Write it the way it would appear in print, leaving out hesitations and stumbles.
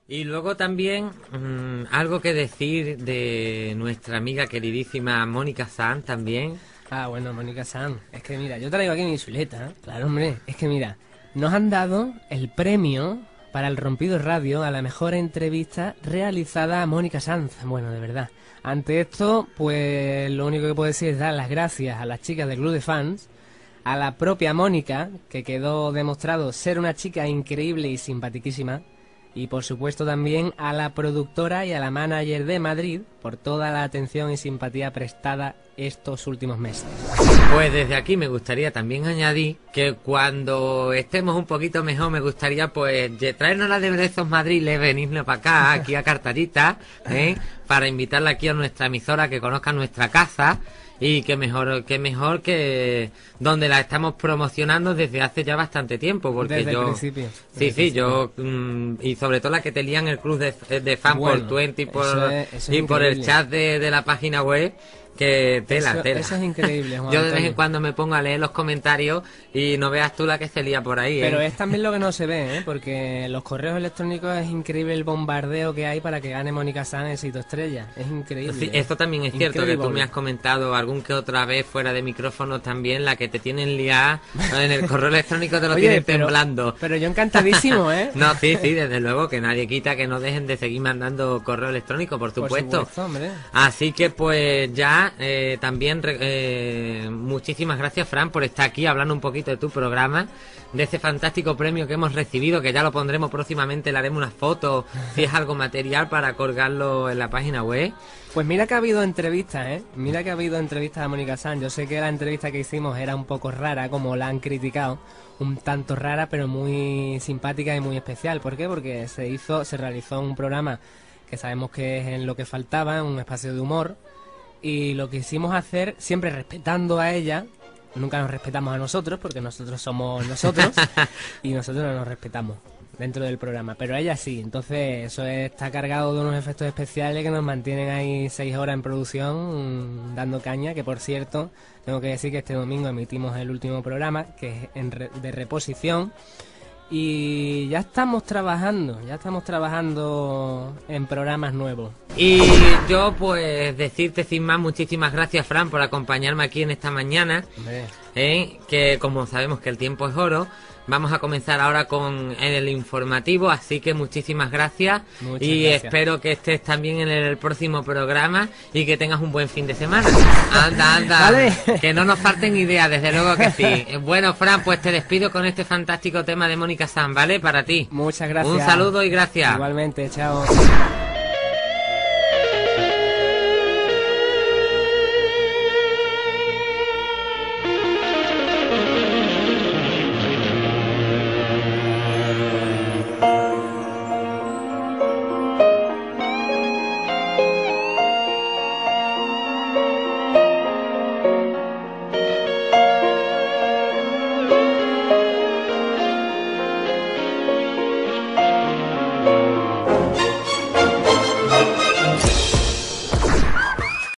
Y luego también algo que decir de nuestra amiga queridísima Mónica Sanz también. Ah, bueno, Mónica Sanz. Es que mira, yo traigo aquí mi chuleta, ¿eh? Claro, hombre. Es que mira, nos han dado el premio para el Rompido Radio a la mejor entrevista realizada a Mónica Sanz. Bueno, de verdad. Ante esto, pues lo único que puedo decir es dar las gracias a las chicas del club de fans, a la propia Mónica, que quedó demostrado ser una chica increíble y simpaticísima, y por supuesto también a la productora y a la manager de Madrid por toda la atención y simpatía prestada estos últimos meses. Pues desde aquí me gustaría también añadir que cuando estemos un poquito mejor me gustaría pues traernos la de Brezos Madrid, venirnos para acá, aquí a Cartarita, para invitarla aquí a nuestra emisora, que conozca nuestra casa. Y qué mejor que donde la estamos promocionando desde hace ya bastante tiempo, porque desde yo... el principio. Sí, yo... y sobre todo la que te lían el club de fan bueno, por Twenty eso es por el increíble. chat de la página web, que tela. Eso es increíble, Juan Yo de vez Antonio. en cuando me pongo a leer los comentarios y no veas tú la que se lía por ahí, Pero es también lo que no se ve, porque en los correos electrónicos es increíble el bombardeo que hay para que gane Mónica Sanz éxito estrella. Es increíble. Sí, esto también es cierto, que tú Increíble. me has comentado algún que otra vez fuera de micrófono también, la que te tienen liada en el correo electrónico, te lo Oye, tienen pero- temblando. Pero yo encantadísimo, ¿eh? No, sí, desde luego, que nadie quita que no dejen de seguir mandando correo electrónico, por supuesto. Hombre. Así que pues ya también muchísimas gracias, Fran, por estar aquí hablando un poquito de tu programa, de ese fantástico premio que hemos recibido, que ya lo pondremos próximamente, le haremos unas fotos, si es algo material, para colgarlo en la página web. Pues mira que ha habido entrevistas, ¿eh? Mira que ha habido entrevistas a Mónica Sanz. Yo sé que la entrevista que hicimos era un poco rara, como la han criticado. Un tanto rara, pero muy simpática y muy especial. ¿Por qué? Porque se realizó un programa que sabemos que es en lo que faltaba, un espacio de humor. Y lo quisimos hacer, siempre respetando a ella. Nunca nos respetamos a nosotros, porque nosotros somos nosotros. Y nosotros no nos respetamos dentro del programa, pero ella sí. Entonces eso está cargado de unos efectos especiales que nos mantienen ahí 6 horas en producción, dando caña. Que por cierto, tengo que decir que este domingo emitimos el último programa, que es de reposición. Y ya estamos trabajando en programas nuevos. Y yo pues decirte sin más, muchísimas gracias, Fran, por acompañarme aquí en esta mañana, que como sabemos que el tiempo es oro. Vamos a comenzar ahora con el informativo, así que muchísimas gracias. Muchas y gracias. Espero que estés también en el próximo programa y que tengas un buen fin de semana. Anda, Vale. que no nos falten ideas, desde luego que sí. Bueno, Fran, pues te despido con este fantástico tema de Mónica Sanz, ¿vale? Para ti. Muchas gracias. Un saludo y gracias. Igualmente, chao.